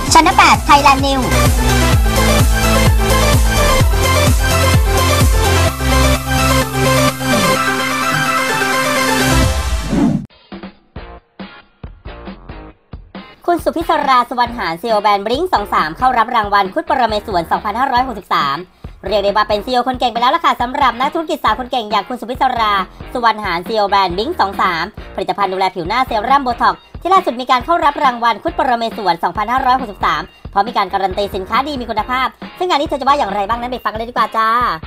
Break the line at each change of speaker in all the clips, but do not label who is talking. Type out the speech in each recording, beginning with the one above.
ชั้น8 Thailand Newsคุณสุพิศรา สุวรรณหาร CEO แบรนด์บลิงก์23เข้ารับรางวัลคุดปรเมศวร 2563 เรียกได้ว่าเป็น CEO คนเก่งไปแล้วล่ะค่ะสำหรับนักธุรกิจสาวคนเก่งอย่างคุณสุพิศรา สุวรรณหาร CEO แบรนด์บลิงก์23ผลิตภัณฑ์ดูแลผิวหน้าเซรั่มโบท็อกซ์ที่ล่าสุดมีการเข้ารับรางวัลคุดปรเมศวร 2563 เพราะมีการการันตีสินค้าดีมีคุณภาพซึ่งงานนี้เธอจะว่าอย่างไรบ้างนั้นไปฟังกันเลยดีกว่าจ้า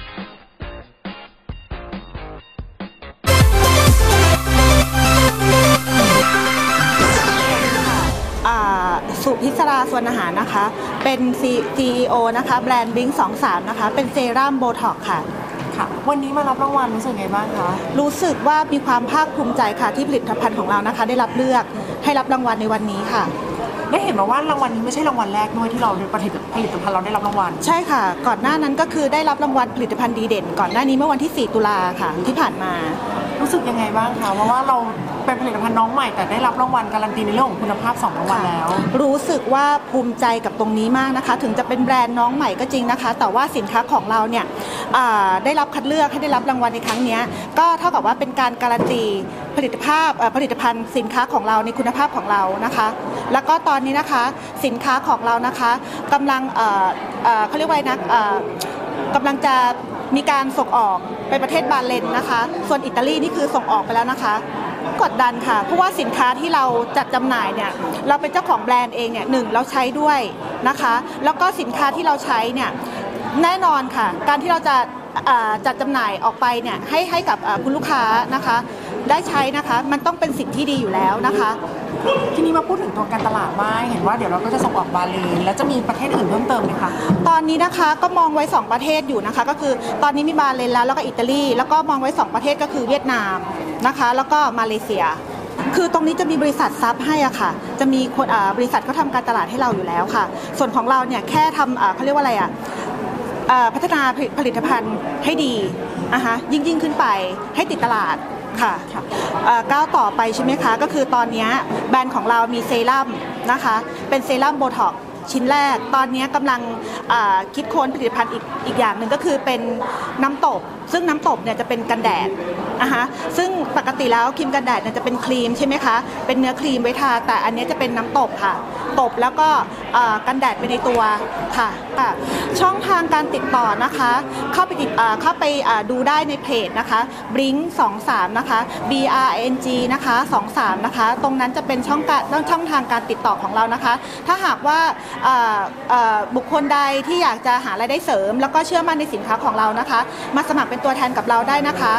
สุพิศรา สุวรรณหารนะคะเป็น CEO นะคะแบรนด์บลิงก์23นะคะเป็นเซรั่มโบท็อกซ์ค่ะ
วันนี้มารับรางวัลรู้สึกไงบ้างคะ
รู้สึกว่ามีความภาคภูมิใจค่ะที่ผลิตภัณฑ์ของเรานะคะได้รับเลือกให้รับรางวัลในวันนี้ค่ะ
ได้เห็นมาว่ารางวัลนี้ไม่ใช่รางวัลแรกด้วยที่เราผลิตภัณฑ์เราได้รับรางวัล
ใช่ค่ะก่อนหน้านั้นก็คือได้รับรางวัลผลิตภัณฑ์ดีเด่นก่อนหน้านี้เมื่อวันที่4 ตุลาค่ะที่ผ่านมา
รู้สึกยังไงบ้างคะเพราะว่าเราเป็นผลิตภัณฑ์น้องใหม่แต่ได้รับรางวัลการันตีในเรื่องของคุณภาพ2รางวัลแล้ว
รู้สึกว่าภูมิใจกับตรงนี้มากนะคะถึงจะเป็นแบรนด์น้องใหม่ก็จริงนะคะแต่ว่าสินค้าของเราเนี่ยได้รับคัดเลือกให้ได้รับรางวัลในครั้งนี้ก็เท่ากับว่าเป็นการการันตีผลิตภัณฑ์สินค้าของเราในคุณภาพของเรานะคะแล้วก็ตอนนี้นะคะสินค้าของเรานะคะกำลังเขาเรียกว่านะกำลังจะมีการส่งออกไปประเทศบาเลนนะคะส่วนอิตาลีนี่คือส่งออกไปแล้วนะคะกดดันค่ะเพราะว่าสินค้าที่เราจัดจำหน่ายเนี่ยเราเป็นเจ้าของแบรนด์เองเนี่ย1เราใช้ด้วยนะคะแล้วก็สินค้าที่เราใช้เนี่ยแน่นอนค่ะการที่เราจะจัดจำหน่ายออกไปเนี่ยให้กับคุณลูกค้านะคะได้ใช้นะคะมันต้องเป็นสิ่งที่ดีอยู่แล้วนะคะ
ทีนี้มาพูดถึงตัวการตลาดบ้างเห็นว่าเดี๋ยวเราก็จะส่งออกบาเลนแล้วจะมีประเทศอื่นเพิ่มเติมไหมคะ
ตอนนี้นะคะก็มองไว้2ประเทศอยู่นะคะก็คือตอนนี้มีบาเลนแล้วก็อิตาลีแล้วก็มองไว้2ประเทศก็คือเวียดนามนะคะแล้วก็มาเลเซียคือตรงนี้จะมีบริษัทซับให้อะค่ะจะมีคนบริษัทเขาทำการตลาดให้เราอยู่แล้วค่ะส่วนของเราเนี่ยแค่ทำเขาเรียกว่าอะไรอะพัฒนาผลิตภัณฑ์ให้ดีนะคะยิ่งขึ้นไปให้ติดตลาดค่ะก้าวต่อไปใช่ไหมคะก็คือตอนนี้แบรนด์ของเรามีเซรั่มนะคะเป็นเซรั่มโบท็อกซ์ชิ้นแรกตอนนี้กำลังคิดค้นผลิตภัณฑ์อีกอย่างหนึ่งก็คือเป็นน้ำตบซึ่งน้ำตบเนี่ยจะเป็นกันแดดนะคะซึ่งปกติแล้วครีมกันแดดเนี่ยจะเป็นครีมใช่ไหมคะเป็นเนื้อครีมไว้ทาแต่อันนี้จะเป็นน้ำตบค่ะตบแล้วก็กันแดดไปในตัวค่ะช่องทางการติดต่อนะคะเข้าไปดูได้ในเพจนะคะ Blink 23นะคะ BRNG นะคะ23นะคะตรงนั้นจะเป็นช่องทางการติดต่อของเรานะคะถ้าหากว่าบุคคลใดที่อยากจะหารายได้เสริมแล้วก็เชื่อมั่นในสินค้าของเรานะคะมาสมัครเป็นตัวแทนกับเราได้นะคะ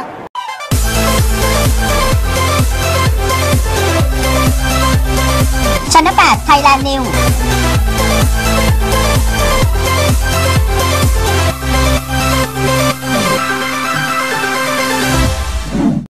ชั้น8 Thailand News